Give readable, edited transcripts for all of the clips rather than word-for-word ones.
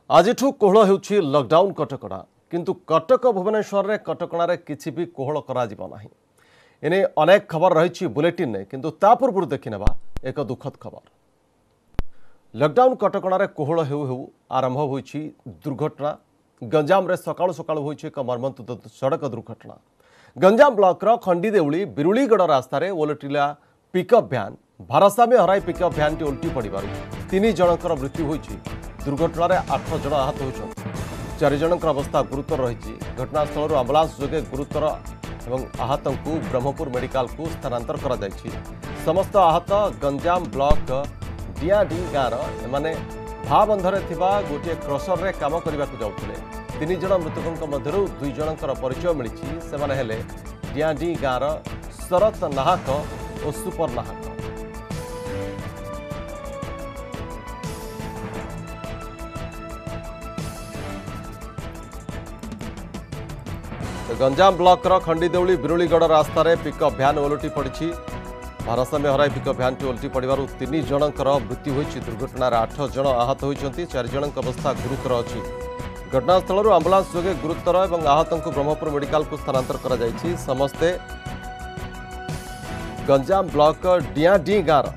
आज कोहल होउछि लॉकडाउन कटकणा किंतु कटक भुवनेश्वर रे कटकणार किछि भी कोहल करा जिवो नाही। एने अनेक खबर रही बुलेटिन ने किंतु ता पूर्व देखिनेबा एक दुखद खबर। लॉकडाउन कटकणार कोहल हेउ हेउ आरंभ होइछि दुर्घटना। गंजाम रे सकाळु सकाळु होइछि एक मर्मन्तुद सड़क दुर्घटना। गंजाम ब्लॉक रो खंडीदेउली बिरुलीगड़ रास्ता रे ओलटिला पिकअप भ्यान भारसाम्य हराई पिकअप भ्यान टी उल्टी पड़िबारु 3 जनकर मृत्यु होइछि। दुर्घटना 8 जन आहत होइछन। 4 जनकर अवस्था गुरुतर रही। घटनास्थल आंबुलांस जोगे गुरुतर एवं आहत को ब्रह्मपुर मेडिकल को स्थानांतर करा जायछि। समस्त आहत गंजाम ब्लॉक डियाडी गाँव एमाने भाबंधरे थिबा गोटे क्रसर रे काम करबा को जाउथिले। 3 जन मृतकଙ୍କ मध्यरु 2 जनकर परिचय मिलिछि। सेमाने हेले डियाडी गाँव शरत नाहक और सुपर नाहक। गंजाम ब्लॉक खंडीदेउली बिरुलीगड़ रास्ता रे पिकअप भ्यान ओलटी पड़ी। भारसाम्य हराई पिकअप भ्यान टी ओलटी पड़ू 3 जनकर मृत्यु होइछि। दुर्घटनार 8 जन आहत होइछन्ति। 4 जनक अवस्था गुरुतर अछि। घटनास्थल आंबुलांस जोगे गुरुतर एवं आहत को ब्रह्मपुर मेडिकल को स्थानांतर करा जायछि। समस्ते गंजाम ब्लॉक डियाडी गाँव।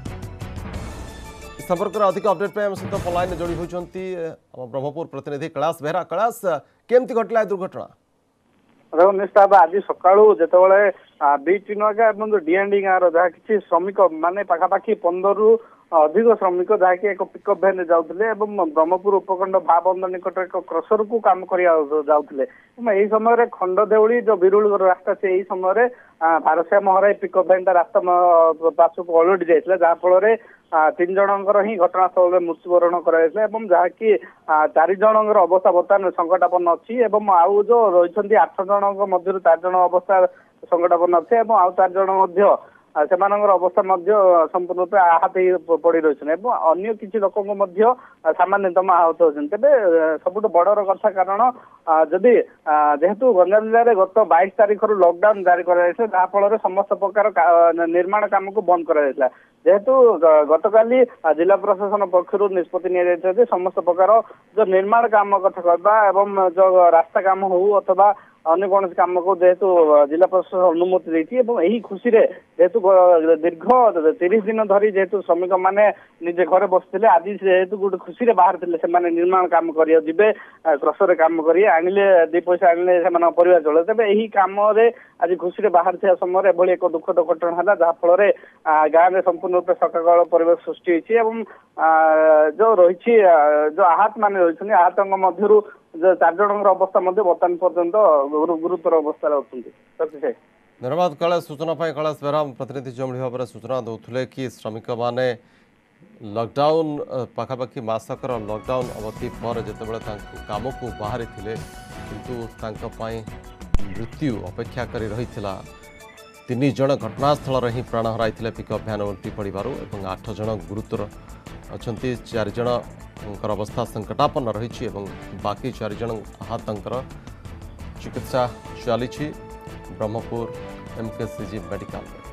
संपर्क में अधिक अपडेट पे हम सहित ऑनलाइन जोड़ी होइछन्ति ब्रह्मपुर प्रतिनिधि कैलाश बेहरा। कैलाश, केमती घटला दुर्घटना? देखो निश्चित आज सकाळू जेतबळे बीच नगा डीएनडी गाँव जहाँ किसी श्रमिक माने पाखापाखि 15 रु अधिक श्रमिक जहाँकि एक पिकअप भ्यान जाऊे ब्रह्मपुर उपखंड भाबंध निकट एक क्रसर को काम जाऊे। यही समय खंडदेउली जो बिरुलगड़ रास्ता से यही समय भारसाम्य हराई पिकअप भ्यान रास्ता पार्श्व ओलटी जाइए जहाँफल 3 जनकर ही घटनास्थल में मृत्युवरण कर जहाँकि 4 जनकर अवस्था बर्तमान संकटापन्न अच्छी। आउ जो रही 8 जनक मध्य 4 जन अवस्था संकटापन्न अच्छे आउ 4 जन सेमानଙ୍କର अवस्था संपूर्ण रूप आहत पड़ रही। अन्य किसी लोक सामान्यतम आहत होती। तेरे सबुठ बड़र कथा कारण जदि जेहेतु गंजाम जिले में गत 22 तारीख लॉकडाउन जारी कर समस्त प्रकार निर्माण काम को बंद कर जेहेतु गतकाली जिला प्रशासन पक्षर निष्पत्ति नि समस्त प्रकार जो निर्माण काम कथा कहवा जो रास्ता काम हो अथवा अन्य कौन काम को जेहेतु जिला प्रशासन अनुमति देती यही खुशी रे जेहेतु दीर्घ 30 दिन धरी जेहेतु श्रमिक माने निजे घरे बसते आज जेहेतु गोटे खुशी रे बाहर थे से निर्माण काम करिए जीवे क्रसर काम करिए आनिले 2 पैसा आनिले से परिवार चले। तेज यही काम आज खुशी रे बाहर थे समय एभली एक दुखद घटना है जहाँफल गाँव में संपूर्ण रूप सकाल परिवेश सृष्टि होती। जो रही जो आहत मान रही आहत मध्य जो 4 जनकर अवस्था बर्तमान पर्यंत गुरुतर अवस्था अच्छे। धन्यवाद कैलाश सूचना पाई। कैलाश बेहरा प्रतिनिधि जमि भाव में सूचना दूसरे कि श्रमिक माने लॉकडाउन पाखापाखि मासकर लॉकडाउन अवधि पर जितेबाला काम को बाहरी थे किंतु मृत्यु अपेक्षा कर रही। 3 जन घटनास्थल ही प्राण हराई पिकअप भ्यान उल्टी पड़ू और 8 जन गुरुतर अच्छा। 4 जन अवस्था संकटापन्न रही बाकी 4 जन आहतर चिकित्सा चली ब्रह्मपुर MKCG मेडिकल।